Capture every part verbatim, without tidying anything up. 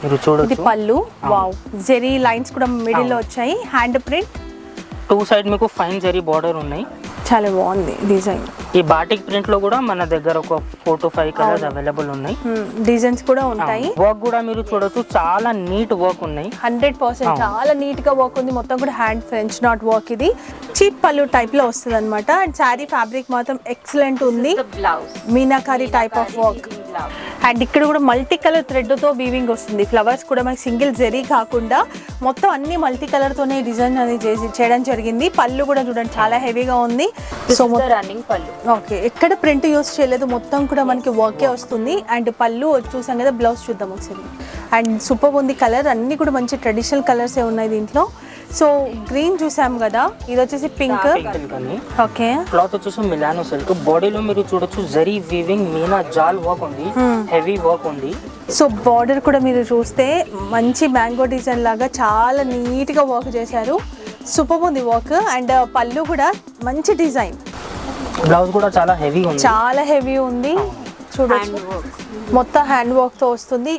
మీరు చూడొచ్చు. ఇది పళ్ళు. వావ్, జెరీ లైన్స్ కూడా మిడిల్ లో వచ్చాయి. హ్యాండ్ ప్రింట్, టూ సైడ్ మీకు ఫైన్ జెరీ బార్డర్ ఉన్నాయి. చాలా బాగుంది డిజైన్. ఈ బాటిక్ ప్రింట్ లో కూడా మన దగ్గర ఒక four to five colours available ఉన్నాయి. డిజైన్స్ కూడా ఉంటాయి. వర్క్ కూడా మీరు చూడొచ్చు, చాలా నీట్ వర్క్ ఉన్నాయి. హండ్రెడ్ పర్సెంట్ చాలా నీట్ గా వర్క్ ఉంది. మొత్తం కూడా హ్యాండ్ ఫ్రెంచ్ నాట్ వర్క్. ఇది చీప్ పళ్ళు టైప్ లో వస్తుంది అనమాట. అండ్ శారీ ఫ్యాబ్రిక్ మాత్రం ఎక్సలెంట్ ఉంది. Meenakari type of work. And ఇక్కడ కూడా మల్టీ కలర్ థ్రెడ్ తో వీవింగ్ వస్తుంది. ఫ్లవర్స్ కూడా మనకి సింగిల్ జెరీ కాకుండా మొత్తం అన్ని మల్టీ కలర్ తోనే డిజైన్ అనేది చేసి చేయడం జరిగింది. పళ్ళు కూడా చూడండి చాలా హెవీగా ఉంది. So running pallu. ఓకే, ఎక్కడ ప్రింట్ యూస్ చేయలేదు, మొత్తం కూడా మనకి వర్కే వస్తుంది. అండ్ పళ్ళు చూసాం కదా, బ్లౌజ్ చూద్దాం ఒకసారి. అండ్ సూపర్ ఉంది కలర్, అన్ని కూడా మంచి ట్రెడిషనల్ కలర్స్ ఏ ఉన్నాయి దీంట్లో. సో గ్రీన్ చూసాం కదా, ఇది వచ్చేసి పింక్. ఓకే, క్లాత్ వచ్చేసి మిలానో సిల్క్. బాడీలో మీరు చూడొచ్చు జరీ వీవింగ్ మీనా జాల్ వర్క్ ఉంది, హెవీ వర్క్ ఉంది. సో బార్డర్ కూడా మీరు చూస్తే మంచి మ్యాంగో డిజైన్ లాగా చాలా నీట్ గా వర్క్ చేశారు. సూపర్ ఉంది వర్క్. అండ్ పళ్ళు కూడా మంచి డిజైన్. బ్లౌజ్ కూడా చాలా హెవీ ఉంది, చాలా హెవీ ఉంది. చూడండి మొత్తం హ్యాండ్ వర్క్ తో వస్తుంది.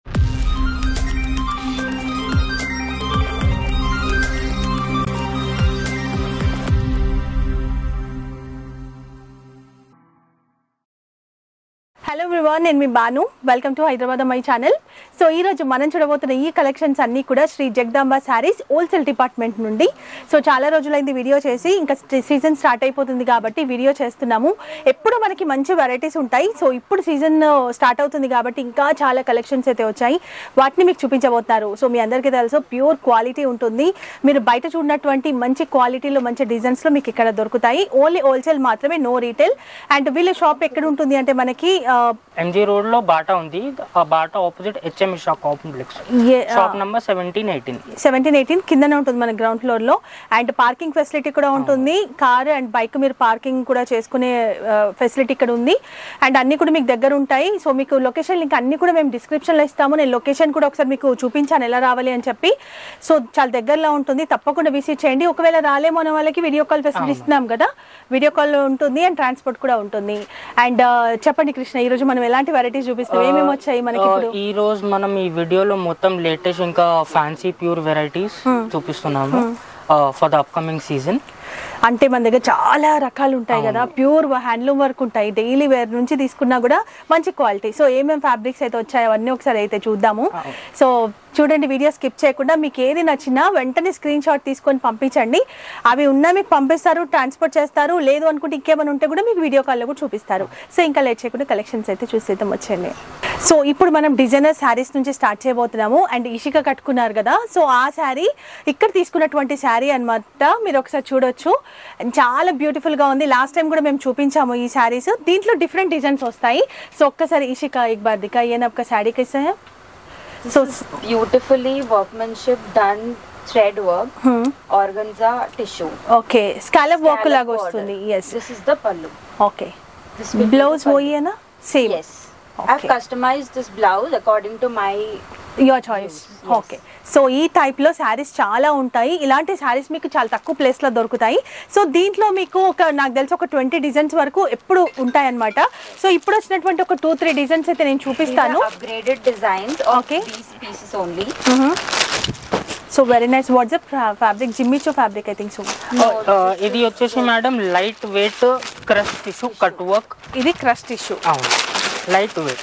హలో ఎవ్రీవన్, నేను మీ Banu. Welcome to Hyderabad my channel. So ఈ రోజు మనం చూడబోతున్న ఈ కలెక్షన్స్ అన్నీ కూడా శ్రీ జగదాంబ శారీస్ హోల్సేల్ డిపార్ట్మెంట్ నుండి. సో చాలా రోజులైంది వీడియో చేసి, ఇంకా సీజన్ స్టార్ట్ అయిపోతుంది కాబట్టి వీడియో చేస్తున్నాము. ఎప్పుడు మనకి మంచి వెరైటీస్ ఉంటాయి. సో ఇప్పుడు సీజన్ స్టార్ట్ అవుతుంది కాబట్టి ఇంకా చాలా కలెక్షన్స్ అయితే వచ్చాయి, వాటిని మీకు చూపించబోతున్నారు. సో మీ అందరికీ తెలుసు ప్యూర్ క్వాలిటీ ఉంటుంది. మీరు బయట చూడనటువంటి మంచి క్వాలిటీలో మంచి డిజైన్స్లో మీకు ఇక్కడ దొరుకుతాయి. ఓన్లీ హోల్సేల్ మాత్రమే, నో రీటైల్. అండ్ వీళ్ళ షాప్ ఎక్కడ ఉంటుంది అంటే మనకి ఎంజీ రోడ్ లో బాటా ఉంది. ఆ Bata opposite HM shop complex, shop number seventeen eighteen seventeen eighteen కిందనే ఉంటుంది మన గ్రౌండ్ ఫ్లోర్ లో. అండ్ పార్కింగ్ ఫెసిలిటీ కూడా ఉంటుంది. కార్ అండ్ బైక్ మీరు పార్కింగ్ కూడా చేసుకునే ఫెసిలిటీ ఇక్కడ ఉంది. అండ్ అన్ని కూడా మీకు దగ్గర ఉంటాయి. సో మీకు లొకేషన్ లింక్ అన్ని కూడా మేము డిస్క్రిప్షన్ లో ఇస్తాము. నేను లొకేషన్ కూడా ఒకసారి మీకు చూపించాను ఎలా రావాలి అని చెప్పి. సో చాలా దగ్గరలో ఉంటుంది, తప్పకుండా విజిట్ చేయండి. ఒకవేళ రాలేమో అనే వాళ్ళకి వీడియో కాల్ ఫెసిలిటీ ఇస్తున్నాం కదా, వీడియో కాల్ ఉంటుంది. అండ్ ట్రాన్స్పోర్ట్ కూడా ఉంటుంది. అండ్ చెప్పండి కృష్ణ, ఈ రోజు మనం ఎలాంటి వెరైటీస్ చూపిస్తాం, ఏమేమి వచ్చాయి మనకి ఇప్పుడు? ఈ రోజు మనం ఈ వీడియోలో మొత్తం లేటెస్ట్ ఇంకా ఫ్యాన్సీ ప్యూర్ వెరైటీస్ చూపిస్తున్నాము ఫర్ ద అప్కమింగ్ సీజన్. అంటే మన దగ్గర చాలా రకాలు ఉంటాయి కదా, ప్యూర్ హ్యాండ్లూమ్ వర్క్ ఉంటాయి. డైలీ వేర్ నుంచి తీసుకున్నా కూడా మంచి క్వాలిటీ. సో ఏమేమి ఫ్యాబ్రిక్స్ అయితే వచ్చాయో అవన్నీ ఒకసారి అయితే చూద్దాము. సో చూడండి, వీడియో స్కిప్ చేయకుండా. మీకు ఏది నచ్చినా వెంటనే స్క్రీన్ షాట్ తీసుకొని పంపించండి. అవి ఉన్నా మీకు పంపిస్తారు, ట్రాన్స్పోర్ట్ చేస్తారు. లేదు అనుకుంటే ఇంకేమైనా ఉంటే కూడా మీకు వీడియో కాల్లో కూడా చూపిస్తారు. సో ఇంకా లేట్ చేయకుండా కలెక్షన్స్ అయితే చూసేద్దాం, వచ్చేయండి. సో ఇప్పుడు మనం డిజైనర్ శారీస్ నుంచి స్టార్ట్ చేయబోతున్నాము. అండ్ ఇషిక కట్టుకున్నారు కదా, సో ఆ శారీ ఇక్కడ తీసుకున్నటువంటి శారీ అనమాట. మీరు ఒకసారి చూడొచ్చు, చాలా బ్యూటిఫుల్ గా ఉంది. లాస్ట్ టైం కూడా మేము చూపించాము ఈ శారీస్. దీంట్లో డిఫరెంట్ డిజైన్స్ వస్తాయి. సో ఒక్కసారి ఇషిక एक बार दिखाइए ना आपका साड़ी कैसा है. So beautifully workmanship done, thread work, hmm. organza tissue. Okay, scallop work laga vastundi. Yes, this is the pallu. Okay, this blouse wohi hai na, same. Yes, okay. I've customized this blouse according to my your choice. Yes. Okay, so ఈ type లో శారీస్ చాలా ఉంటాయి. ఇలాంటి శారీస్ మీకు చాలా తక్కువ place లో దొరుకుతాయి. సో దీంట్లో మీకు ఒక నాకు తెలిసి ఒక ట్వంటీ డిజైన్స్ వరకు ఎప్పుడు ఉంటాయి అన్నమాట. సో ఇప్పుడు వచ్చినటువంటి ఒక టూ త్రీ డిజైన్స్ అయితే నేను చూపిస్తాను. Upgraded designs. Okay, these pieces only. So very nice. What's the fabric? Jimmy Choo fabric I think so. ఇది వచ్చేసి madam light weight crush tissue cut work. ఇది క్రష్ టిష్యూ, అవును, light weight.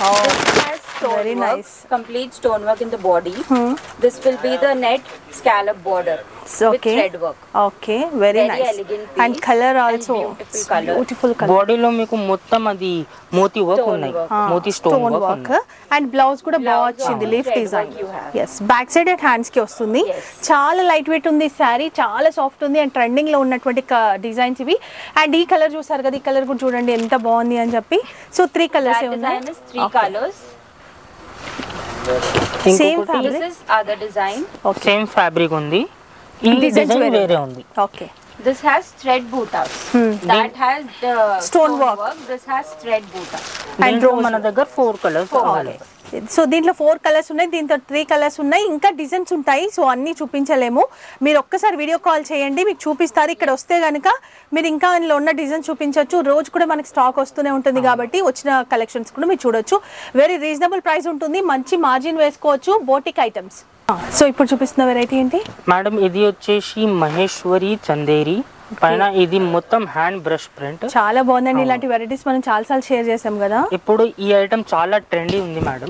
Very nice. Complete stonework in the body. Hmm. This will be the net scallop border. Okay. With thread work. Okay, very, very nice. Elegant piece. And color also. And beautiful color. Beautiful color. Body lo meeku mottam adi moti work unnai. Moti stone work unnai. And blouse kuda baga vachindi, leaf design. Yes. Back side and hands ki vastundi. Chaala light weight undi saree, chaala soft undi and trending lo unnatvanti designs ivi. And ee color chusaru kada, ee color kuda chudandi enta baagundi ani cheppi. So three colors e unnai. Design is three okay. colors. Same fabric. This is other design. Okay. Same fabric undi. Ee design vere undi. Okay. This has thread bootas. Hmm. That the has the stone work. work. This has thread bootas. And rose mana dagar four colors. Okay. So దీంట్లో four colours ఉన్నాయి, దీంతో three colours ఉన్నాయి, ఇంకా designs ఉంటాయి. So అన్నీ చూపించలేము, మీరు ఒక్కసారి video call చేయండి, మీకు చూపిస్తారు. ఇక్కడ వస్తే కనుక మీరు ఇంకా ఇందులో ఉన్న డిజైన్ చూపించవచ్చు. రోజు కూడా మనకి స్టాక్ వస్తూనే ఉంటుంది కాబట్టి వచ్చిన కలెక్షన్స్ కూడా మీరు చూడొచ్చు. వెరీ రీజనబుల్ ప్రైస్ ఉంటుంది, మంచి మార్జిన్ వేసుకోవచ్చు. Boutique items. సో ఇప్పుడు చూపిస్తున్న వెరైటీ ఏంటి మేడం? ఇది వచ్చేసి మహేశ్వరి చందేరి పైన, ఇది మొత్తం హ్యాండ్ బ్రష్ ప్రింట్. చాలా బాగుందండి. ఇలాంటి వెరైటీస్ మనం చాలా సార్లు షేర్ చేసాం కదా. ఇప్పుడు ఈ ఐటమ్ చాలా ట్రెండీ ఉంది మేడం,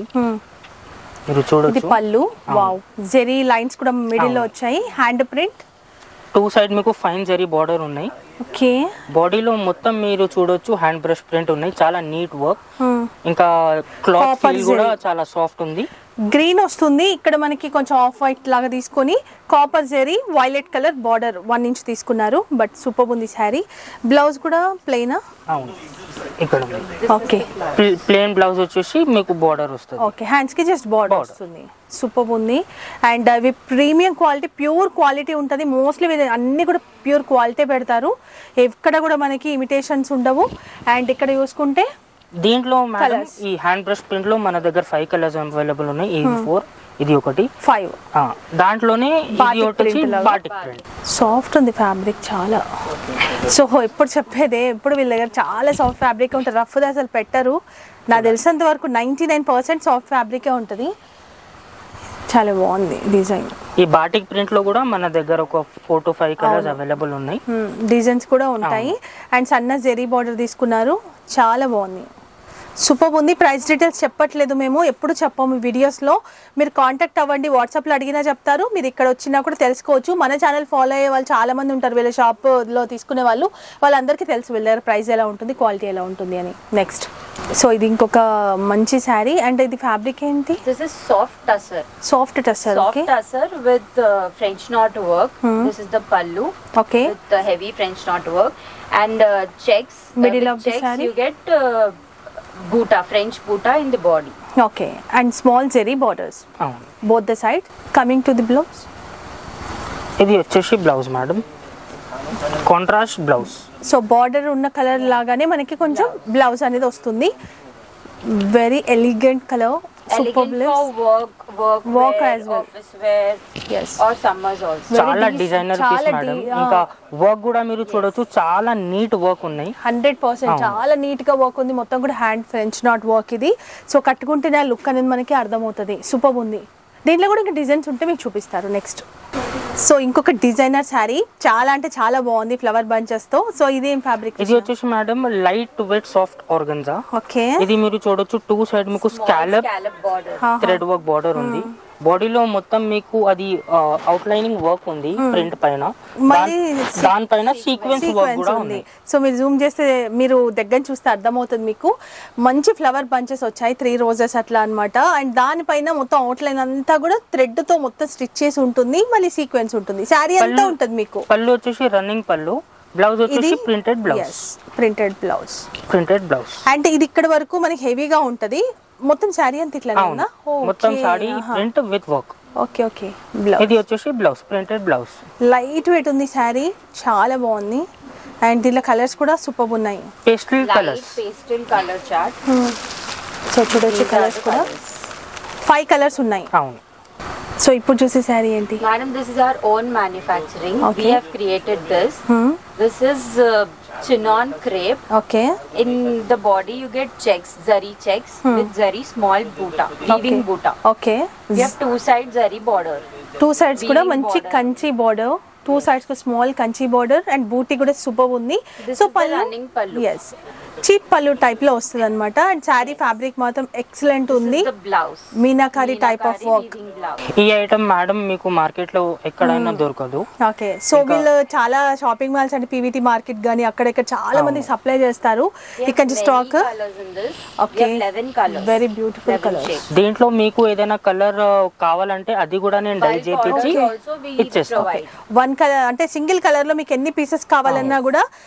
మీరు చూడొచ్చు. ఇది పళ్ళు, వావ్, జెరీ లైన్స్ కూడా మిడిల్ లో వచ్చాయి. హ్యాండ్ ప్రింట్, టూ సైడ్ మీకు ఫైన్ జెరీ బార్డర్ ఉన్నాయి. ఓకే, బాడీలో మొత్తం మీరు చూడొచ్చు హ్యాండ్ బ్రష్ ప్రింట్ ఉన్నాయి, చాలా నీట్ వర్క్. ఇంకా క్లాత్ ఫీల్ కూడా చాలా సాఫ్ట్ ఉంది. గ్రీన్ వస్తుంది, ఇక్కడ మనకి కొంచెం ఆఫ్ వైట్ లాగా తీసుకొని copper zari violet colour border one inch తీసుకున్నారు. బట్ సూపర్ ఉంది శారీ. బ్లౌజ్ కూడా ప్లెయినా? అవును, ఇక్కడ ఓకే, ప్లెయిన్ బ్లౌజ్ వచ్చేసి మీకు బార్డర్ వస్తుంది. ఓకే, హ్యాండ్స్ కి జస్ట్ బార్డర్ వస్తుంది. సూపర్ ఉంది. అండ్ అవి ప్రీమియం క్వాలిటీ, ప్యూర్ క్వాలిటీ ఉంటుంది. మోస్ట్లీ అన్ని కూడా ప్యూర్ క్వాలిటీ పెడతారు, ఎక్కడ కూడా మనకి ఇమిటేషన్స్ ఉండవు. అండ్ ఇక్కడ చూసుకుంటే దీంట్లో మేడం ఈ హ్యాండ్ బ్రష్ ప్రింట్ లో మన దగ్గర ఫైవ్ కలర్స్ అవైలబుల్ ఉన్నాయి. ఇది ఫోర్, ఇది ఒకటి ఫైవ్. దాంట్లోనే బాటిక్ ప్రింట్. సాఫ్ట్ ఉంది ఫ్యాబ్రిక్ చాలా. సో ఎప్పుడు చెప్పేదే, ఎప్పుడు వీళ్ళ దగ్గర చాలా సాఫ్ట్ ఫ్యాబ్రిక్ ఉంటుంది, రఫ్ అసలు పెట్టరు. నాకు తెలిసినంత వరకు నైంటీ నైన్ పర్సెంట్ సాఫ్ట్ ఫ్యాబ్రికే ఉంటుంది. చాలా బాగుంది డిజైన్. ఈ బాటిక్ ప్రింట్ లో కూడా మన దగ్గర ఒక four to five colours available ఉన్నాయి, డిజైన్స్ కూడా ఉంటాయి. అండ్ సన్న జెరీ బార్డర్ తీసుకున్నారు, చాలా బాగుంది, సూపర్ ఉంది. ప్రైస్ డీటెయిల్స్ చెప్పట్లేదు మేము, ఎప్పుడు చెప్పాము వీడియోస్లో. మీరు కాంటాక్ట్ అవ్వండి, వాట్సాప్లో అడిగినా చెప్తారు, మీరు ఇక్కడ వచ్చినా కూడా తెలుసుకోవచ్చు. మన ఛానల్ ఫాలో అయ్యే వాళ్ళు చాలా మంది ఉంటారు, వీళ్ళ షాప్లో తీసుకునే వాళ్ళు, వాళ్ళందరికీ తెలుసు వీళ్ళ దగ్గర ప్రైస్ ఎలా ఉంటుంది, క్వాలిటీ ఎలా ఉంటుంది అని. నెక్స్ట్, సో ఇది ఇంకొక మంచి శారీ. అండ్ ఇది ఫ్యాబ్రిక్ ఏంటి? This is soft tussar. Soft tussar, okay, soft tussar with French knot work. This is the pallu, okay, with heavy French knot work. And checks, middle of the sari you get buta, French buta in the body. Okay, and small zeri borders both the side. Coming to the blouse, ఇది వచ్చేసి blouse madam, contrast blouse. So border ఉన్న colour లాగానే మనకి కొంచెం blouse అనేది వస్తుంది. Very elegant colour, super for work, work, Work wear, as well. office wear, yes, or summers also. చాలా designer piece madam. ఇంకా వర్క్ కూడా మీరు చూడొచ్చు, చాలా నీట్ వర్క్ ఉన్నాయి. హండ్రెడ్ పర్సెంట్ చాలా నీట్ గా వర్క్ ఉంది. మొత్తం కూడా హ్యాండ్ ఫ్రెంచ్ నాట్ వర్క్ ఇది. సో కట్టుకుంటేనే ఆ లుక్ అనేది మనకి అర్థమవుతుంది. సూపర్ ఉంది. దీంట్లో కూడా ఇంకా డిజైన్స్ ఉంటే మీకు చూపిస్తారు. నెక్స్ట్, సో ఇంకొక డిజైనర్ శారీ, చాలా అంటే చాలా బాగుంది, ఫ్లవర్ బంచెస్ తో. సో ఇది ఏం ఫ్యాబ్రిక్? ఇది వచ్చేసి madam light weight soft organza. Okay, ఇది మీరు చూడొచ్చు, టూ సైడ్ మీకు scallop border, thread work border ఉంది. బాడీలో మొత్తం మీకు అది అవుట్ లైనింగ్ వర్క్ ఉంది ప్రింట్ పైన, దానిపైన సీక్వెన్స్ వర్క్ కూడా ఉంది. సో మీరు జూమ్ చేస్తే, మీరు దగ్గర చూస్తే అర్థమవుతుంది మీకు. మంచి ఫ్లవర్ బంచెస్ వచ్చాయి, త్రీ రోజెస్ అట్లా అన్నమాట. అండ్ దానిపైన మొత్తం అవుట్ లైన్ అంతా కూడా థ్రెడ్ తో మొత్తం స్టిచ్ చేసి ఉంటుంది, మళ్ళీ సీక్వెన్స్ ఉంటుంది. శారీ అంతా ఉంటుంది మీకు. పళ్ళు వచ్చేసి రన్నింగ్ పళ్ళు, బ్లౌజ్ వచ్చేసి printed blouse. Printed blouse, printed blouse. అంటే ఇది ఇక్కడ వరకు మనకి హెవీగా ఉంటది. మొత్తం శారీ అంత ఇట్లా ఉందా? మొత్తం sari print with work. Okay, okay. Blouse, ఇది వచ్చేసి blouse, printed blouse. Light weight ఉంది శారీ, చాలా బాగుంది. అండ్ దీనిలో కలర్స్ కూడా సూపర్ ఉన్నాయి, pastel colours, pastel colour chart. So చూడొచ్చు, కలర్స్ కూడా ఫైవ్ కలర్స్ ఉన్నాయి. అవును. సో ఇప్పుడు చూసే శారీ ఏంటి? Madam, this is our own manufacturing. Okay. We have created this. Hmm. This is uh, chinon crepe. Okay, In the body, you get checks, zari checks with zari small buta, weaving buta. Okay. We have two side zari border. Two sides కూడా Weaving మంచి border. Kanchi border, two sides కు small Kanchi border. And buti కూడా super ఉంది. This so is the running pallu. Yes, cheap pallu type లో వస్తుంది అనమాట. And sari fabric మాత్రం excellent ఉంది. This is the blouse. Meenakari type of work. Weaving blouse. ఈ ఐటమ్ మేడం మీకు మార్కెట్ లో ఎక్కడైనా దొరకదు. ఓకే, సో వీళ్ళు చాలా షాపింగ్ మాల్స్ అంటే పీవీటీ మార్కెట్ గానీ అక్కడెక్కడ చాలా మంది సప్లై చేస్తారు. ఇక్కడ stock Colors in this. Okay, We have eleven colors. Very beautiful Eleven colour. shades. దీంట్లో మీకు ఏదైనా కలర్ కావాలంటే అది కూడా నేను డై Bulk చేపించి orders also we ఇచ్చేస్తాను. provide. వన్ కలర్ అంటే సింగిల్ కలర్ లో మీకు ఎన్ని పీసెస్ కావాలన్నా కూడా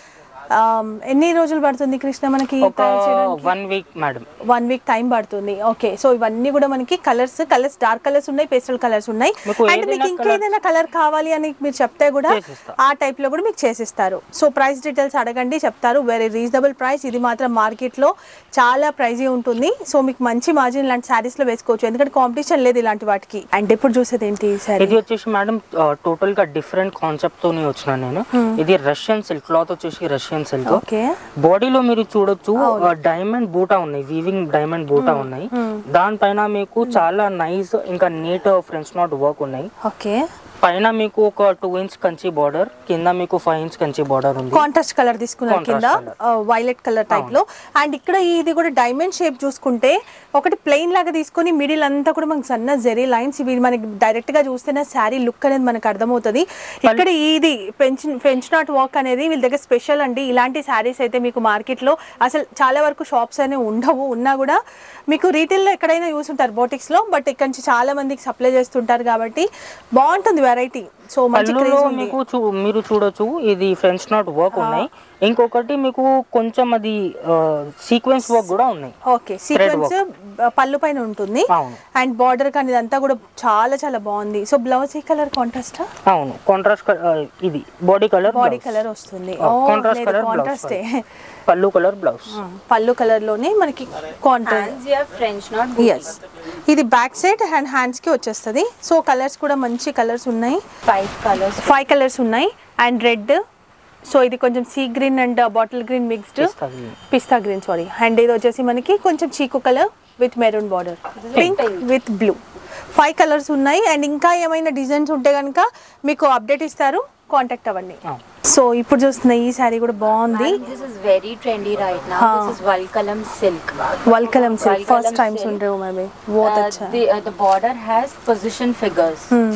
ఎన్ని రోజులు పడుతుంది కృష్ణ మనకి one week madam one week time పడుతుంది ఓకే సో ఇవన్నీ కూడా మనకి కలర్స్ కలర్స్ డార్క్ కలర్స్ ఉన్నాయి పేస్టల్ కలర్స్ ఉన్నాయి అండ్ మీకు ఇంకా ఏదైనా కలర్ కావాలి అని మీరు చెప్తే కూడా ఆ టైప్ లో కూడా మీకు చేసిస్తారు సో ప్రైస్ డీటెయిల్స్ అడగండి చెప్తారు వెరీ రీజనబుల్ ప్రైస్ ఇది మాత్రం మార్కెట్ లో చాలా ప్రైజీ ఉంటుంది సో మీకు మంచి మార్జిన్ లాంటి సారీస్ లో వేసుకోవచ్చు ఎందుకంటే కాంపిటీషన్ లేదు ఇలాంటి వాటికి అండ్ ఇప్పుడు చూసేది ఏంటి సారీ ఇది వచ్చేసి మేడం టోటల్ గా డిఫరెంట్ కాన్సెప్ట్ తోనే వచ్చినా నేను ఇది రష్యన్ సిల్క్ క్లాత్ వచ్చేసి రష్యన్ సిల్క్ బాడీలో మీరు చూడొచ్చు డైమండ్ బూటా ఉన్నాయి వీవింగ్ డైమండ్ బూటా ఉన్నాయి దానిపైన మీకు చాలా నైస్ ఇంకా నీట్ ఫ్రెంచ్ నాట్ వర్క్ ఉన్నాయి ఓకే పైన మీకు ఒక టూ ఇంచ్ కంచి బార్డర్ కింద మీకు ఫైవ్ ఇంచ్ కంచి బార్డర్ ఉంది కాంట్రాస్ట్ కలర్ తీసుకున్నారు కింద వైలెట్ కలర్ టైప్ లో అండ్ ఇక్కడ ఇది కూడా డైమండ్ షేప్ చూసుకుంటే ఒకటి ప్లెయిన్ లాగా తీసుకొని మిడిల్ అంతా కూడా మనకి సన్న జెరీ లైన్స్ ఇవి మనకి డైరెక్ట్ గా చూస్తేనే శారీ లుక్ అనేది మనకు అర్థమవుతుంది ఇక్కడ ఇది పెంచ్ ఫ్రెంచ్ నాట్ వర్క్ అనేది వీళ్ళ దగ్గర స్పెషల్ అండి ఇలాంటి శారీస్ అయితే మీకు మార్కెట్ లో అసలు చాలా వరకు షాప్స్ అనేవి ఉండవు ఉన్నా కూడా మీకు రీటైల్ లో ఎక్కడైనా యూస్ ఉంటారు బోటిక్స్ లో బట్ ఇక్కడ నుంచి చాలా మందికి సప్లై చేస్తుంటారు కాబట్టి బాగుంటుంది వెరైటీ సో మీకు మీరు చూడొచ్చు ఇది ఫ్రెంచ్ నాట్ వర్క్ ఉన్నాయి ఇంకొకటి మీకు కొంచెం అది సీక్వెన్స్ వర్క్ కూడా ఉన్నాయి ఓకే సీక్వెన్స్ పళ్ళు పైన ఉంటుంది అండ్ బార్డర్ కానీ ఇదంతా కూడా చాలా చాలా బాగుంది సో బ్లౌజ్ ఈ కలర్ కాంట్రాస్ట్ అవును కాంట్రాస్ట్ ఇది బాడీ కలర్ బాడీ కలర్ వస్తుంది contrast colour contrast pallu colour blouse pallu colour లోనే మనకి కాంట్రాస్ట్ ఫ్రెంచ్ నాట్ yes ఇది బ్యాక్ సైడ్ అండ్ హ్యాండ్స్ కి వచ్చేస్తుంది సో కలర్స్ కూడా మంచి కలర్స్ ఉన్నాయి ఫైవ్ కలర్స్ ఫైవ్ కలర్స్ ఉన్నాయి అండ్ రెడ్ సో ఇది కొంచెం sea green and bottle green mixed pista green sari and ఇది వచ్చేసి మనకి కొంచెం చీకు colour with maroon border pink with blue five colours ఉన్నాయి అండ్ ఇంకా ఏమైనా డిజైన్స్ ఉంటే కనుక మీకు అప్డేట్ ఇస్తారు కాంటాక్ట్ అవ్వండి సో ఇప్పుడు చూస్తున్న ఈ సారీ కూడా బాగుంది this is very trendy right now this is Valkalam silk Valkalam silk first time सुन रहे हो मैं भी बहुत अच्छा the uh, the border has position figures hmm.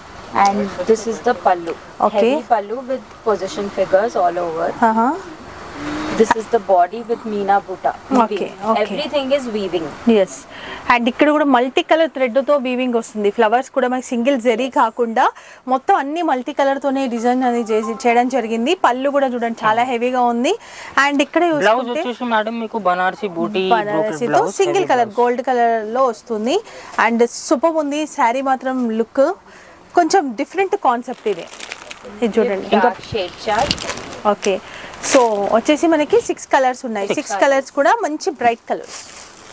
and this is the pallu okay heavy pallu with position figures all over uh -huh. this is the body with meena buta okay okay everything is weaving yes and ఇక్కడ కూడా multi colour thread తో weaving వస్తుంది flowers కూడా మనకి single zari కాకుండా మొత్తం అన్ని multi colour తోనే డిజైన్ అనేది చేసి చేయడం జరిగింది పళ్ళు కూడా చూడండి చాలా హెవీగా ఉంది అండ్ ఇక్కడ బ్లౌజ్ వచ్చేసి మేడం మీకు బనారసి బూటీ బనారసితో సింగిల్ కలర్ గోల్డ్ కలర్ లో వస్తుంది అండ్ సూపర్ ఉంది శారీ మాత్రం లుక్ కొంచెం డిఫరెంట్ కాన్సెప్ట్ ఇది ఇది చూడండి ఇంకా షేడ్ చార్ట్ ఓకే సో వచ్చేసి మనకి సిక్స్ కలర్స్ ఉన్నాయి సిక్స్ కలర్స్ కూడా మంచి బ్రైట్ కలర్స్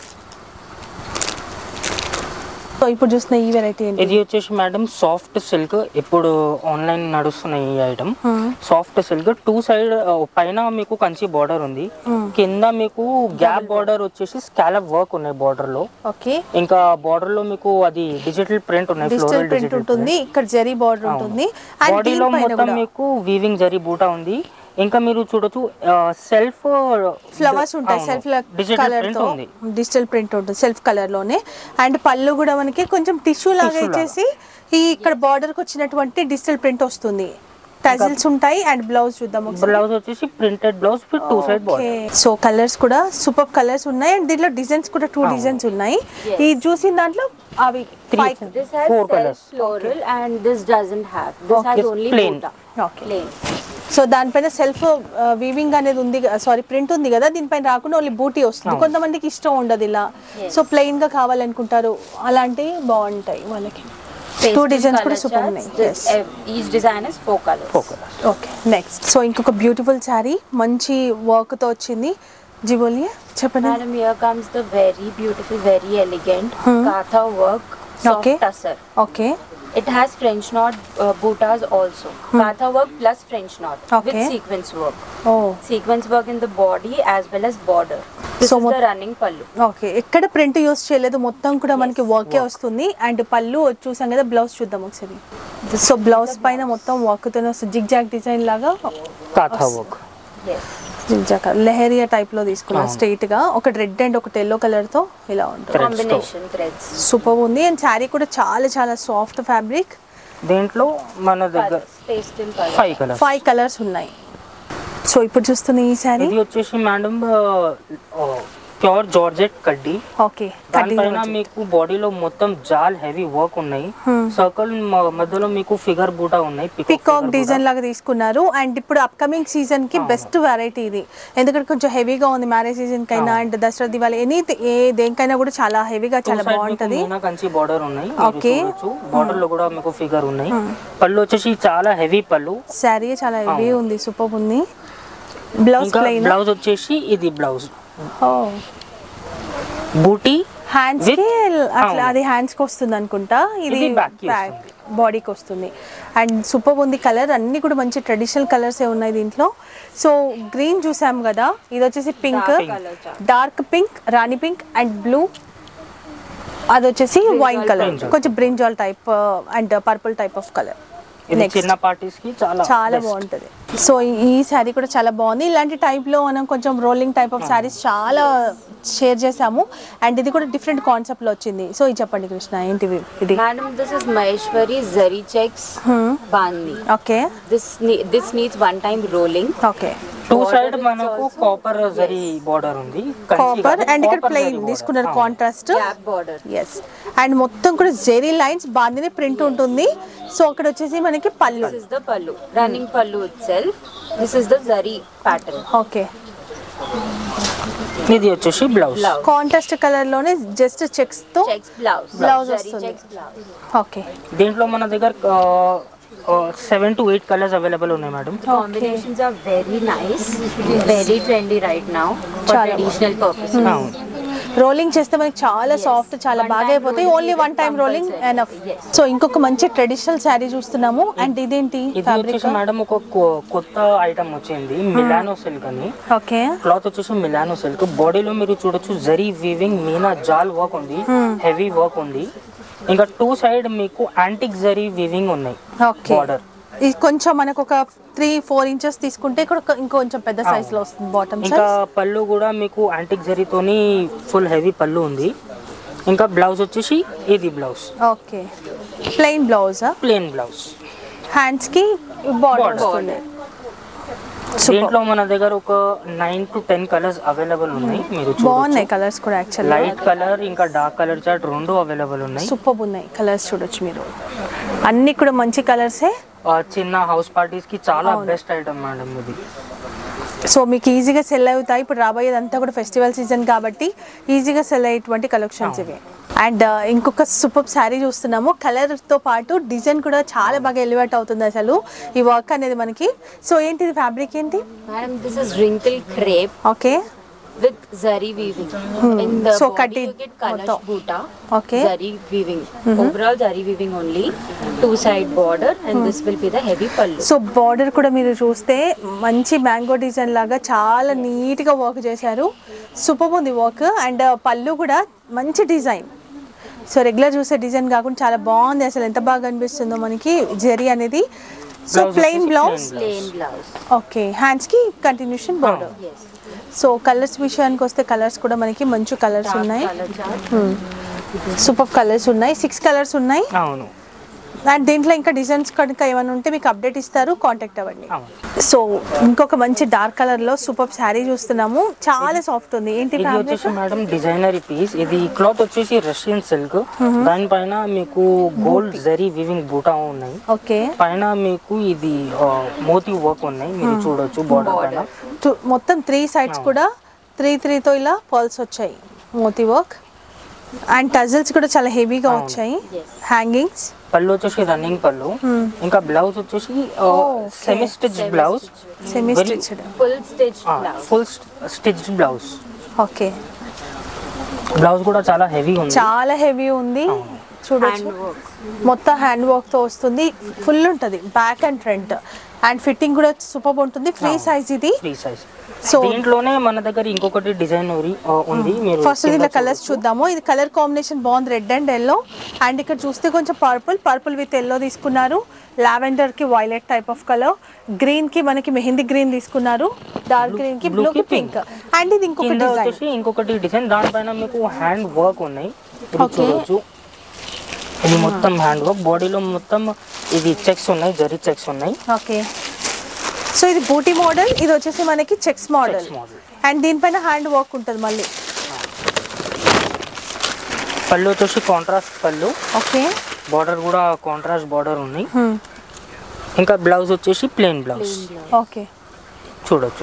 సో ఇప్పుడు చూస్తున్న ఈ వెరైటీ ఏంటి ఇది వచ్చేసి మేడం సాఫ్ట్ సిల్క్ ఇప్పుడు ఆన్లైన్ నడుస్తున్న ఈ item soft silk two side పైన మీకు కంచి బార్డర్ ఉంది కింద మీకు గ్యాప్ బార్డర్ వచ్చేసి స్కాలప్ వర్క్ ఉన్నాయి బార్డర్ లో ఓకే ఇంకా బార్డర్ లో మీకు అది డిజిటల్ ప్రింట్ ఉన్నాయి డిజిటల్ ప్రింట్ ఉంటుంది ఇక్కడ జరీ బార్డర్ ఉంటుంది అండ్ బాడీలో మొత్తం మీకు వీవింగ్ జరీ బూటా ఉంది ఇంకా మీరు చూడొచ్చు సెల్ఫ్ ఫ్లవర్స్ ఉంటాయి సెల్ఫ్ కలర్ తో డిజిటల్ ప్రింట్ ఉంటుంది సెల్ఫ్ కలర్ లోనే అండ్ పళ్ళు కూడా మనకి కొంచెం టిష్యూ లాగా ఇచ్చేసి ఈ ఇక్కడ బార్డర్ కి వచ్చినటువంటి డిజిటల్ ప్రింట్ వస్తుంది టజిల్స్ ఉంటాయి అండ్ బ్లౌజ్ చూద్దాం బ్లౌజ్ వచ్చేసి printed blouse with two side border so colours కూడా సూపర్ కలర్స్ ఉన్నాయి అండ్ దీంట్లో డిజైన్స్ కూడా టూ డిజైన్స్ ఉన్నాయి ఈ చూసిన దాంట్లో అవి five this has four colors floral and this doesn't have this has only plain okay plain so దానిపైన సెల్ఫ్ వీవింగ్ అనేది ఉంది సారీ ప్రింట్ ఉంది కదా దీనిపైన రాకుండా ఓన్లీ బూటీ వస్తుంది కొంతమందికి ఇష్టం ఉండదు ఇలా సో ప్లెయిన్ గా కావాలనుకుంటారు అలాంటివి బాగుంటాయి వాళ్ళకి టూ డిజైన్స్ కూడా సూపర్ ఉన్నాయి each design is four colours okay next so ఇంకొక బ్యూటిఫుల్ సారీ మంచి వర్క్ తో వచ్చింది जी बोलिए చెప్పండి madam here comes the very beautiful very elegant hmm. katha work soft okay tussar okay it has French knot uh, bootas also hmm. katha work plus French knot okay. with sequence work oh sequence work in the body as well as border this so is the running pallu okay ఎక్కడ print use చేయలేదు మొత్తం కూడా మనకి వర్కే వస్తుంది and పళ్ళు చూసాం కదా బ్లౌజ్ చూద్దాం ఒకసారి సో బ్లౌజ్ పైన మొత్తం వర్క్ తోనే జిగ్ జాగ్ డిజైన్ లాగా Kantha work yes leheriya type లో తీసుకున్నాను స్ట్రైట్ గా ఒక రెడ్ అండ్ ఒక ఎల్లో కలర్ తో ఇలా ఉంటుంది కాంబినేషన్ థ్రెడ్స్ సూపర్ ఉంది అండ్ సారీ కూడా చాలా చాలా సాఫ్ట్ ఫ్యాబ్రిక్ దీంట్లో మన దగ్గర pastel five colours five colours ఉన్నాయి సో ఇప్పుడు చూస్తున్న ఈ సారీ ఇది వచ్చేసి మేడం ప్యూర్ జార్జెట్ కడ్డీ. ఓకే, దానిపైన మీకు బాడీలో మొత్తం జాల్ హెవీ వర్క్ ఉన్నాయి. సర్కిల్ మధ్యలో మీకు ఫిగర్ బూటా ఉన్నాయి, పికాక్ డిజైన్ లాగా తీసుకున్నారు. అండ్ ఇప్పుడు అప్కమింగ్ సీజన్ కి బెస్ట్ వెరైటీ ఇది, ఎందుకంటే కొంచెం హెవీగా ఉంది మ్యారేజ్ సీజన్ కైనా అండ్ దసరా దివాళీ ఎనీ ఏ దేనికైనా కూడా చాలా హెవీగా చాలా బాగుంటది. కంచి బార్డర్ ఉన్నాయి. ఓకే, బార్డర్ లో కూడా మీకు ఫిగర్ ఉన్నాయి. పళ్ళు వచ్చేసి చాలా హెవీ పళ్ళు, సారీ చాలా హెవీ ఉంది, సూపర్ ఉంది. బ్లౌజ్ ప్లెయిన్, బ్లౌజ్ వచ్చేసి ఇది బ్లౌజ్ బూటీ హ్యాండ్స్ కి అట్లా, అది హ్యాండ్స్ కి వస్తుంది అనుకుంటా, ఇది బ్యాక్ బాడీకి వస్తుంది. అండ్ సూపర్ ఉంది కలర్, అన్ని కూడా మంచి ట్రెడిషనల్ కలర్స్ ఏ ఉన్నాయి దీంట్లో. సో గ్రీన్ చూసాం కదా, ఇది వచ్చేసి pink, dark pink, rani pink and blue, అది వచ్చేసి వైన్ కలర్, కొంచెం brinjal type and purple type of colour. చిన్న పార్టీస్ కి చాలా చాలా బాగుంటది. సో ఈ శారీ కూడా చాలా బాగుంది. ఇలాంటి టైప్ లో మనం కొంచెం రోలింగ్ టైప్ ఆఫ్ శారీస్ చాలా షేర్ చేసాము. అండ్ ఇది కూడా డిఫరెంట్ కాన్సెప్ట్ లో వచ్చింది. సో ఇది చెప్పండి కృష్ణ, ఏంటివి ఇది? Madam, this is Maheshwari Zari checks Bandi. Okay, This ne- this needs one time rolling. Okay. Two side మనకు కాపర్ జరీ బార్డర్ ఉంది, కాపర్ అండ్ ఇక్కడ ప్లెయిన్ తీసుకున్నారు contrast. Gap border. Yes, and మొత్తం కూడా జెరీ లైన్స్ బాందిని ప్రింట్ ఉంటుంది. సో అక్కడ వచ్చేసి మనకి పళ్ళు, This is the pallu. Running pallu itself. This is the Zari pattern. Okay. ఇది వచ్చేసి బ్లౌజ్, కాంట్రాస్ట్ కలర్ లోనే జస్ట్ చెక్స్ తో Checks blouse. Blouse Zari వస్తుంది. checks blouse. ఓకే. దీంట్లో మన దగ్గర seven to eight colours available ఉన్నాయి madam. Combinations are very nice, very trendy right now for traditional purposes. Rolling చేస్తే మనకి చాలా సాఫ్ట్, చాలా బాగా అయిపోతాయి. Only one time rolling enough. So ఇంకొక మంచి ట్రెడిషనల్ శారీ చూస్తున్నాము. అండ్ ఇదేంటి ఇది వచ్చేసి మేడం ఒక కొత్త ఐటమ్ వచ్చింది, మిలానో సిల్క్ అని. ఓకే, క్లాత్ వచ్చేసి మిలానో సిల్క్. బాడీలో మీరు చూడొచ్చు జరీ వీవింగ్, మీనా జాల్ వర్క్ ఉంది, హెవీ వర్క్ ఉంది. ఇంకా టూ సైడ్ మీకు యాంటిక్ జరీ వీవింగ్ ఉన్నాయి. ఓకే, బార్డర్ ఇది కొంచెం మనకు ఒక త్రీ ఫోర్ ఇంచెస్ తీసుకుంటే ఇక్కడ ఇంకొంచెం పెద్ద సైజ్ లో వస్తుంది బాటమ్ సైజ్. ఇంకా పళ్ళు కూడా మీకు యాంటిక్ జరీతోని ఫుల్ హెవీ పళ్ళు ఉంది. ఇంకా బ్లౌజ్ వచ్చేసి ఇది blouse. Okay, plain blouse, plain blouse. Hands కి బార్డర్ వస్తుంది. దీంట్లో మన దగ్గర ఒక nine to ten colours available ఉన్నాయి. మీరు బాగున్నాయి కలర్స్ కూడా, యాక్చువల్లీ లైట్ కలర్ ఇంకా డార్క్ కలర్ చార్ట్ రెండు అవైలబుల్ ఉన్నాయి. సూపర్ ఉన్నాయి కలర్స్, చూడొచ్చు మీరు. అన్ని కూడా మంచి కలర్సే. చిన్న హౌస్ పార్టీస్ కి చాలా బెస్ట్ ఐటమ్ మేడం ఇది. సో మీకు ఈజీగా సెల్ అవుతాయి. ఇప్పుడు రాబోయేదంతా కూడా ఫెస్టివల్ సీజన్ కాబట్టి ఈజీగా సెల్ అయ్యేటువంటి కలెక్షన్స్ ఇవి. అండ్ ఇంకొక సూపర్ శారీ చూస్తున్నాము. కలర్తో పాటు డిజైన్ కూడా చాలా బాగా ఎలివేట్ అవుతుంది అసలు ఈ వర్క్ అనేది మనకి. సో ఏంటిది ఫ్యాబ్రిక్ ఏంటి? Madam, this is wrinkle crepe. Okay, with zari weaving. In the So body cut you it get Kalash moto. Bhuta. Okay. Zari weaving. Overall zari weaving only. Two side border and this will be the heavy pallu. So border కూడా మీరు చూస్తే మంచి mango design లాగా చాలా నీట్గా work చేశారు. Super ఉంది work. And pallu కూడా మంచి డిజైన్. సో రెగ్యులర్ చూసే డిజైన్ కాకుండా చాలా బాగుంది అసలు, ఎంత బాగా అనిపిస్తుందో మనకి జరీ అనేది. So plain blouse, Plain blouse. Okay, hands కి continuation border. Yes. So colours విషయానికి వస్తే కలర్స్ కూడా మనకి మంచి కలర్స్ ఉన్నాయి. Color chart. సూపర్ కలర్స్ ఉన్నాయి, సిక్స్ కలర్స్ ఉన్నాయి. అవును. అండ్ దీంట్లో ఇంకా డిజైన్స్ కనుక ఏమైనా ఉంటే మీకు అప్డేట్ ఇస్తారు, కాంటాక్ట్ అవ్వండి. అవును. సో ఇంకొక మంచి డార్క్ కలర్ లో సూపర్ శారీ చూస్తున్నాము, చాలా సాఫ్ట్ ఉంది. ఏంటి ఇది వచ్చేసి మేడం డిజైనరీ పీస్. ఇది క్లాత్ వచ్చేసి రష్యన్ సిల్క్, దానిపైన మీకు గోల్డ్ జరీ వివింగ్ బూటా ఉన్నాయి. ఓకే, పైన మీకు ఇది మోతీ వర్క్ ఉన్నాయి, మీరు చూడొచ్చు బార్డర్ పైన. మొత్తం త్రీ సైడ్స్ కూడా త్రీ త్రీతో ఇలా పర్ల్స్ వచ్చాయి, మోతీ వర్క్. అండ్ టజల్స్ కూడా చాలా హెవీగా వచ్చాయి. హ్యాంగింగ్స్, పళ్ళు వచ్చేసి రన్నింగ్ పళ్ళు. ఇంకా బ్లౌజ్ వచ్చేసి semi stitch blouse, semi stitched, Full stitch blouse. Full stitched blouse. Okay, blouse కూడా చాలా హెవీ ఉంది, చాలా హెవీ ఉంది. చూడొచ్చు మొత్తం హ్యాండ్ వర్క్ తో వస్తుంది, ఫుల్ ఉంటుంది back and front. And fitting కూడా సూపర్ ఉంటుంది. ఫ్రీ సైజ్ ఇది. Free size. సో దీంట్లోనే మన దగ్గర ఇంకొకటి డిజైన్ ఉంది. మీరు ఫస్ట్ దీంట్లో కలర్స్ చూద్దాము. ఇది కలర్ కాంబినేషన్ బాగుంది, రెడ్ అండ్ ఎల్లో. అండ్ ఇక్కడ చూస్తే కొంచెం పర్పుల్, పర్పుల్ విత్ ఎల్లో తీసుకున్నారు. లావెండర్ కి violet type of colour, green కి మనకి మెహందీ గ్రీన్ తీసుకున్నారు, డార్క్ గ్రీన్ కి బ్లూ కి పింక్. అండ్ ఇది ఇంకొక డిజైన్, ఇంకొకటి డిజైన్, దానిపైన మీకు హ్యాండ్ వర్క్ ఉన్నాయి, ఇది చూడొచ్చు. ఇది మొత్తం హ్యాండ్ వర్క్, బాడీలో మొత్తం ఇది చెక్స్ ఉన్నాయి, జరీ చెక్స్ ఉన్నాయి. ఓకే, సో ఇది బూటీ మోడల్, ఇది వచ్చేసి మనకి చెక్స్ మోడల్. అండ్ దీనిపైన హ్యాండ్ వర్క్ ఉంటుంది మళ్ళీ. పళ్ళు వచ్చేసి కాంట్రాస్ట్ పళ్ళు. ఓకే. బార్డర్ కూడా కాంట్రాస్ట్ బార్డర్ ఉంది. ఇంకా బ్లౌజ్ వచ్చేసి ప్లెయిన్ బ్లౌజ్. ఓకే. చూడొచ్చు.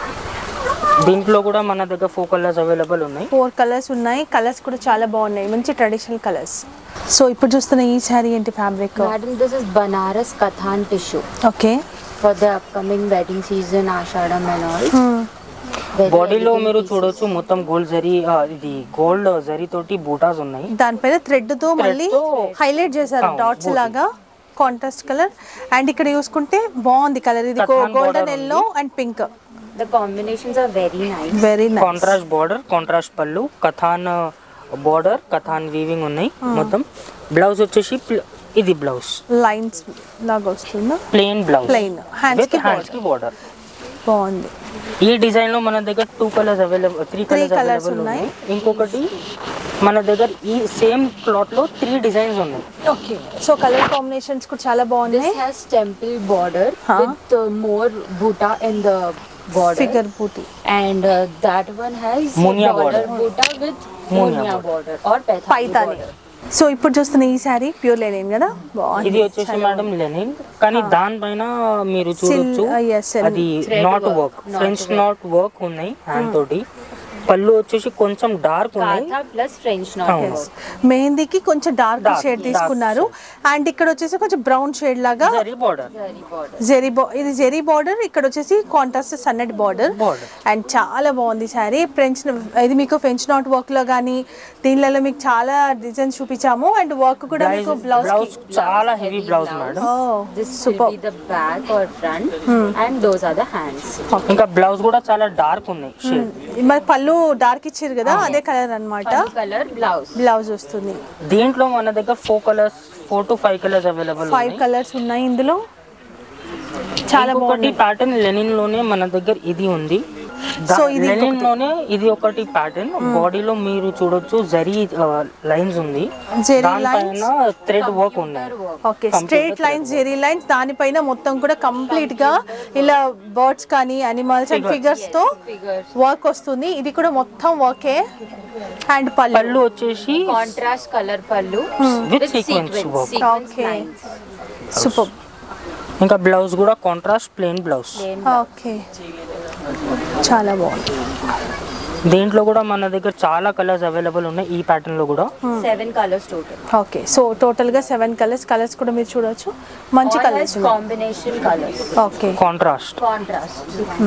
దీంట్లో కూడా మన దగ్గర ఫోర్ కలర్స్ అవైలబుల్ ఉన్నాయి. ఫోర్ కలర్స్ ఉన్నాయి. కలర్స్ కూడా చాలా బాగున్నాయి, మంచి ట్రెడిషనల్ కలర్స్. సో ఇప్పుడు చూస్తున్న ఈ సారీ ఏంటి fabric? Madam, this is Banaras Kathan tissue. Okay. For the upcoming wedding season, Ashadam and all. బాడీలో మీరు చూడొచ్చు మొత్తం గోల్డ్ జరీ, ఇది గోల్డ్ జరీ తోటి బూటాస్ ఉన్నాయి. దానిపైన థ్రెడ్ తో మళ్ళీ హైలైట్ చేశారు డాట్స్ లాగా, కాంట్రాస్ట్ కలర్. అండ్ ఇక్కడ చూసుకుంటే బాగుంది కలర్, ఇది golden yellow and pink. The combinations are very nice. Very nice. Contrast border, contrast pallu, katan border, katan weaving ఉన్నాయి మొత్తం. బ్లౌజ్ వచ్చేసి ఇది బ్లౌజ్ లైన్స్ లాగా వస్తుంది, ప్లెయిన్ బ్లౌజ్, ప్లెయిన్ హ్యాండ్స్ కి హ్యాండ్స్ కి బార్డర్. బాగుంది. ఈ డిజైన్ లో మన దగ్గర two colours available, three colours available ఉన్నాయి. ఇంకొకటి మన దగ్గర ఈ సేమ్ క్లాత్ లో త్రీ డిజైన్స్ ఉన్నాయి. ఓకే. సో కలర్ కాంబినేషన్స్ కూడా చాలా బాగున్నాయి. This has temple border with uh, more buta in the border. Figure booti. And uh, that one has Munia border border. buta with Munia Munia border or Paithani Paithani. border. So ఇప్పుడు చూస్తున్న ఈ sorry pure linen కదా, ఇది బాగుంది. వచ్చేసి madam linen, కానీ దానిపైన మీరు చూడొచ్చు yes, అది knot work, French knot work ఉన్నాయి హ్యాండ్ తోటి. పళ్ళు వచ్చేసి కొంచెం డార్క్ ఉన్నాయి. Katha plus French knot work. మెహందీకి కొంచెం డార్క్ Dark, షేడ్ dark తీసుకున్నారు. అండ్ ఇక్కడ వచ్చేసి కొంచెం బ్రౌన్ షేడ్ లాగా zari border. Zari border. Zari బా ఇది జెరీ బార్డర్, ఇక్కడ వచ్చేసి కాంట్రాస్ట్ సన్నటి బార్డర్. Border. అండ్ చాలా బాగుంది సారీ. ఫ్రెంచ్ ఇది మీకు ఫ్రెంచ్ నాట్ వర్క్ లో కానీ దీనిలో మీకు చాలా డిజైన్స్ చూపించాము. అండ్ వర్క్ కూడా మీకు బ్లౌజ్ బ్లౌజ్ చాలా heavy blouse madam. This will be the back or front, and those are the hands. ఇంకా బ్లౌజ్ కూడా చాలా డార్క్ ఉన్నాయి షేడ్. మరి పళ్ళు డార్క్ ఇచ్చారు కదా, అదే కలర్ అన్నమాట. Purple color blouse. బ్లౌజ్ వస్తుంది. దీంట్లో మన దగ్గర four colours, four to five colours available five colours ఉన్నాయి ఇందులో. చాలా బాగుంది. ప్యాటర్న్ లెనిన్ లోనే మన దగ్గర ఇది ఉంది. సో ఇది లెనిన్ లోనే ఇది ఒకటి ప్యాటర్న్. బాడీలో మీరు చూడొచ్చు జరీ లైన్స్ ఉంది, జెరీ దానిపైన థ్రెడ్ వర్క్ ఉన్నాయి. Okay. Straight lines, zari lines, దానిపైన మొత్తం కూడా కంప్లీట్ గా ఇలా బర్డ్స్ కానీ అనిమల్స్ అండ్ ఫిగర్స్ తో వర్క్ వస్తుంది. ఇది కూడా మొత్తం వర్కే. అండ్ పళ్ళు పళ్ళు వచ్చేసి Contrast color pallu with with sequence sequence. work. Sequence Okay. lines. Super. ఇంకా బ్లౌజ్ కూడా కాంట్రాస్ట్ ప్లెయిన్ బ్లౌజ్. ఓకే. చాలా బాగుంది. దీంట్లో కూడా మన దగ్గర చాలా కలర్స్ అవైలబుల్ ఉన్నాయి. ఈ ప్యాటర్న్ లో కూడా Seven colors total. Okay. So total గా సెవెన్ కలర్స్. కలర్స్ కూడా మీరు చూడొచ్చు, మంచి All కలర్స్ has ఉన్నాయి. combination colors. ఓకే. Contrast. Contrast.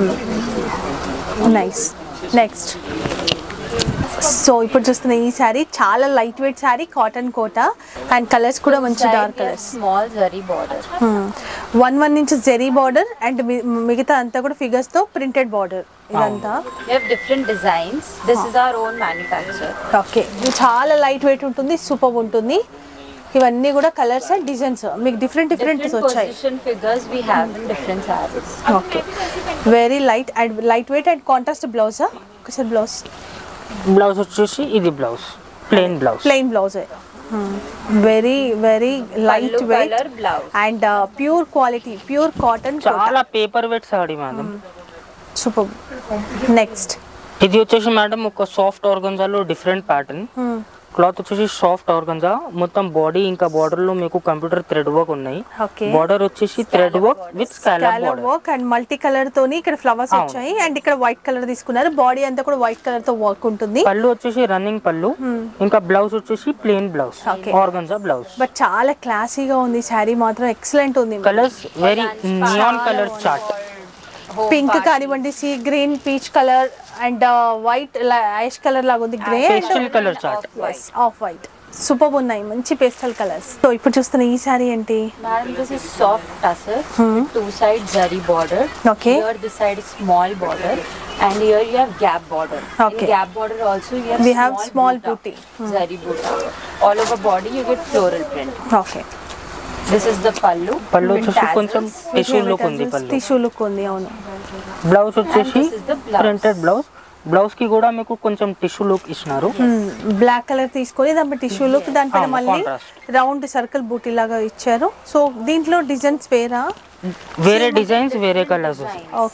Nice. Next. So ఇప్పుడు చూస్తున్న ఈ శారీ చాలా light weight sari, cotton Kota. And colours కూడా మంచి Side dark we have colours. small zari border. One one inch zari border and మిగతా అంతా కూడా ఫిగర్స్ తో ప్రింటెడ్ బార్డర్ ఇదంతా. We have different designs. This is our own manufacture. Okay. ఇది చాలా light weight ఉంటుంది, సూపర్ ఉంటుంది. ఇవన్నీ కూడా కలర్స్ అండ్ డిజైన్స్ మీకు డిఫరెంట్ డిఫరెంట్ Different వచ్చాయి. position figures we have in different sarees. Okay. Very light and light weight and contrast బ్లౌజా? ఒకసారి బ్లౌజ్. బ్లౌజ్ వచ్చేసి ఇది blouse plain blouse. Plain blouse. Very very light Pallu weight color blouse. And pure quality, pure cotton. చాలా paper weight sari madam. Super. Next. ఇది వచ్చేసి madam ఒక soft ఆర్గంజాలో different pattern. Cloth వచ్చేసి సాఫ్ట్ ఆర్గంజా, మొత్తం body ఇంకా బార్డర్ లో మీకు కంప్యూటర్ థ్రెడ్ వర్క్ ఉన్నాయి. ఓకే. బార్డర్ వచ్చేసి thread work with scallop colour border. Work and multi colour తోని ఇక్కడ ఫ్లవర్స్ వచ్చాయి. అండ్ ఇక్కడ వైట్ కలర్ తీసుకున్నారు. బాడీ అంతా కూడా వైట్ కలర్ తో వర్క్ ఉంటుంది. పళ్ళు వచ్చేసి రన్నింగ్ పళ్ళు, ఇంకా బ్లౌజ్ వచ్చేసి plain blouse, Okay. Organza blouse. But చాలా క్లాసీగా ఉంది శారీ మాత్రం, ఎక్సలెంట్ ఉంది. Colours very neon colour chart. Pink కానివ్వండి, sea green, peach colour and whitish colour లాగా ఉంది. Grey pastel colour chart. Off white. Super ఉన్నాయి, మంచి పేస్టల్ కలర్స్. సో ఇప్పుడు చూస్తున్న ఈ శారీ ఏంటి? Madam, this is soft tussar with two side zari border. Okay. Here this side is small border, and here you have gap border. Okay. In gap border also you have We have small buta, booty. zari buta. All over body you get floral print. Okay. This is the pallu. Pallu with వచ్చేసి tassels. కొంచెం tissue look ఉంది pallu. Tissue look ఉంది. అవును. Blouse వచ్చేసి And this is the blouse. Printed blouse. Blouse కి కూడా మీకు కొంచెం టిష్యూ లుక్ ఇచ్చినారు. బ్లాక్ కలర్ తీసుకొని దాని టిష్యూ లుక్, దానిపైన అవును, మళ్ళీ contrast. రౌండ్ సర్కిల్ బూటీ లాగా ఇచ్చారు. సో దీంట్లో డిజైన్స్ వేరా? వేరే డిజైన్స్ వేరే కలర్స్. ఓకే.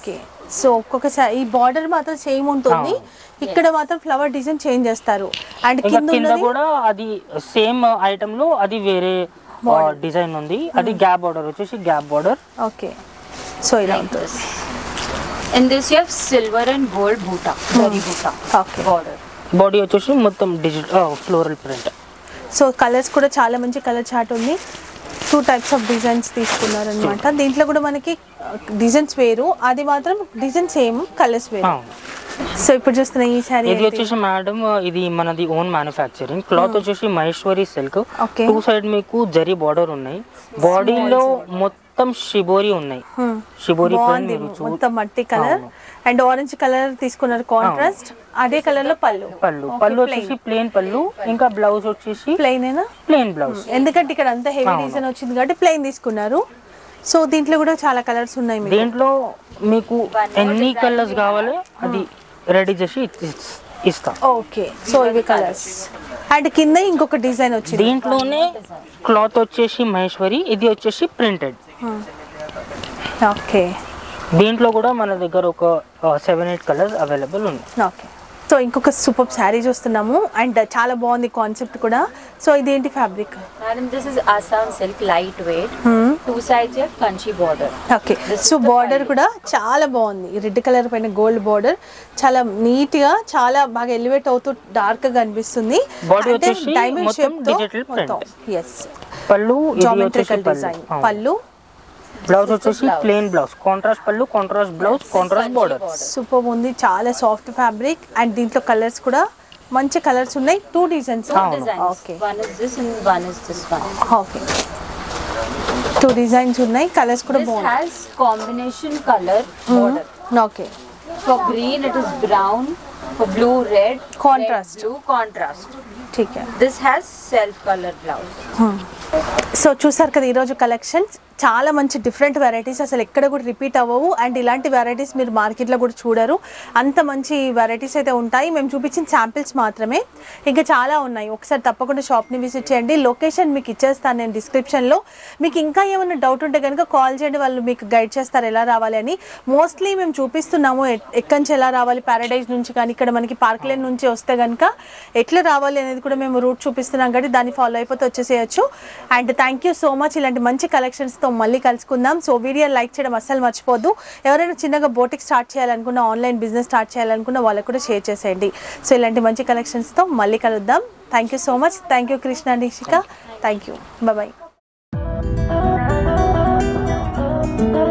సో ఒక్కొక్కసారి ఈ బార్డర్ మాత్రం సేమ్ ఉంటుంది, ఇక్కడ మాత్రం ఫ్లవర్ డిజైన్ చేంజ్ చేస్తారు. అండ్ కింద కూడా అది సేమ్ ఐటమ్ లో అది వేరే డిజైన్ ఉంది, అది గ్యాప్ బార్డర్ వచ్చేసి గ్యాప్ బార్డర్. ఓకే, సో ఇలా ఉంటుంది. In this you have silver and gold butta, zari butta. Okay. Border. Body వచ్చేసి మొత్తం digital floral print. So colours కూడా చాలా మంచి కలర్ చార్ట్ ఉంది. టూ టైప్స్ ఆఫ్ డిజైన్స్ తీసుకున్నారు అనమాట. దీంట్లో కూడా మనకి డిజైన్స్ వేరు, అది మాత్రం డిజైన్ సేమ్, కలర్స్ వేరు. సో ఇప్పుడు చూస్తున్న ఈ సారీ ఇది వచ్చేసి మేడం ఇది మనది ఓన్ మ్యానుఫ్యాక్చరింగ్. క్లాత్ వచ్చేసి మహేశ్వరి సిల్క్. టూ సైడ్ మీకు జరీ బార్డర్ ఉన్నాయి, బాడీలో మొత్తం షిబోరి ఉన్నాయి. షిబోరి మొత్తం మట్టి కలర్ అండ్ ఆరెంజ్ కలర్ తీసుకున్నారు కాంట్రాస్ట్. అదే కలర్ లో పళ్ళు పళ్ళు పళ్ళు వచ్చేసి ప్లెయిన్ పళ్ళు, ఇంకా బ్లౌజ్ వచ్చేసి ప్లెయిన్ ఏనా ప్లెయిన్ బ్లౌజ్, ఎందుకంటే ఇక్కడ అంతా హెవీ డిజైన్ వచ్చింది కాబట్టి ప్లెయిన్ తీసుకున్నారు. సో దీంట్లో కూడా చాలా కలర్స్ ఉన్నాయి. దీంట్లో మీకు ఎన్ని కలర్స్ కావాలి అది రెడీ చేసి ఇస్తాం. ఓకే, సో ఇవి కలర్స్. అండ్ కింద ఇంకొక డిజైన్ వచ్చింది, దీంట్లోనే క్లాత్ వచ్చేసి మహేశ్వరి, ఇది వచ్చేసి ప్రింటెడ్. ఓకే, దీంట్లో కూడా మన దగ్గర ఒక సెవెన్ ఎయిట్ కలర్స్ అవైలబుల్ ఉన్నాయి. ఓకే, సో ఇంకొక సూపర్ శారీ చూస్తున్నాము అండ్ చాలా బాగుంది కాన్సెప్ట్ కూడా. సో ఇదేంటి fabric? Madam, this is Assam silk, lightweight. Two sides you have kanchi border. Okay, so border కూడా చాలా బాగుంది, రెడ్ కలర్ పైన గోల్డ్ బార్డర్, చాలా నీట్ గా చాలా బాగా ఎలివేట్ అవుతూ డార్క్ గా కనిపిస్తుంది. బాడీ వచ్చేసి మొత్తం digital print. Yes, pallu geometrical design pallu, blouse వచ్చేసి plain blouse, contrast pallu, contrast blouse, contrast border. Super ఉంది, చాలా సాఫ్ట్ ఫ్యాబ్రిక్. అండ్ దీంట్లో కలర్స్ కూడా మంచి కలర్స్ ఉన్నాయి. Two designs. Okay, One is this and one is this one. Okay, two designs ఉన్నాయి, colours కూడా This బాగున్నాయి. has combination color border. Okay, For green it is brown, for blue red, Contrast. red, blue contrast. ठीक है. This has self color blouse. So చూసారు కదా ఈరోజు collections, చాలా మంచి డిఫరెంట్ వెరైటీస్, అసలు ఎక్కడ కూడా రిపీట్ అవ్వవు. అండ్ ఇలాంటి వెరైటీస్ మీరు మార్కెట్లో కూడా చూడరు, అంత మంచి వెరైటీస్ అయితే ఉంటాయి. మేము చూపించిన శాంపిల్స్ మాత్రమే, ఇంకా చాలా ఉన్నాయి. ఒకసారి తప్పకుండా షాప్ని విజిట్ చేయండి. లొకేషన్ మీకు ఇచ్చేస్తాను నేను డిస్క్రిప్షన్లో. మీకు ఇంకా ఏమైనా డౌట్ ఉంటే కనుక కాల్ చేయండి, వాళ్ళు మీకు గైడ్ చేస్తారు ఎలా రావాలి అని. మోస్ట్లీ మేము చూపిస్తున్నాము ఎక్కడి నుంచి ఎలా రావాలి, ప్యారడైజ్ నుంచి కానీ ఇక్కడ మనకి పార్క్ లైన్ నుంచి వస్తే కనుక ఎట్లా రావాలి అనేది కూడా మేము రూట్ చూపిస్తున్నాం కాబట్టి దాన్ని ఫాలో అయిపోతే వచ్చేసేయచ్చు. And thank you so much. ఇలాంటి మంచి కలెక్షన్స్తో మళ్ళీ కలుసుకుందాం. సో వీడియో లైక్ చేయడం అస్సలు మర్చిపోద్దు. ఎవరైనా చిన్నగా బోటిక్ స్టార్ట్ చేయాలనుకున్నా, ఆన్లైన్ బిజినెస్ స్టార్ట్ చేయాలనుకున్నా వాళ్ళకు కూడా షేర్ చేసేయండి. సో ఇలాంటి మంచి కలెక్షన్స్తో మళ్ళీ కలుద్దాం. Thank you so much. Thank you Krishna, Nishika. Thank you, bye.